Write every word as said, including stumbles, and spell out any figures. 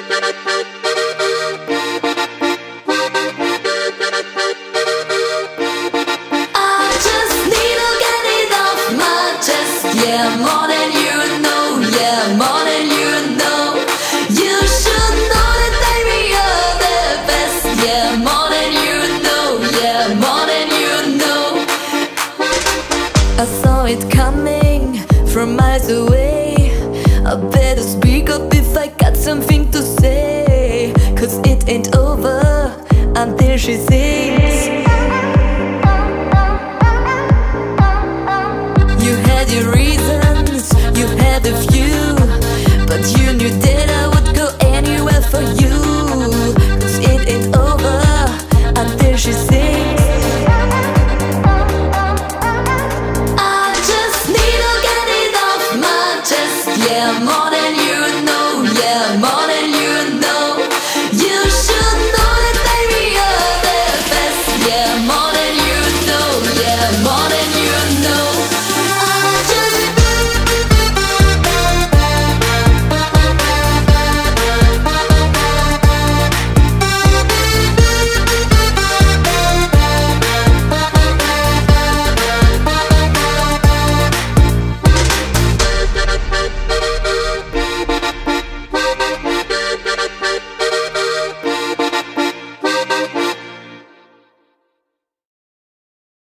Yeah, more than you know, yeah, more than you know. You should know that baby you're the best. Yeah, more than you know, yeah, more than you know. I saw it coming from miles away. I better speak up if I got something to say, 'cause it ain't over until she says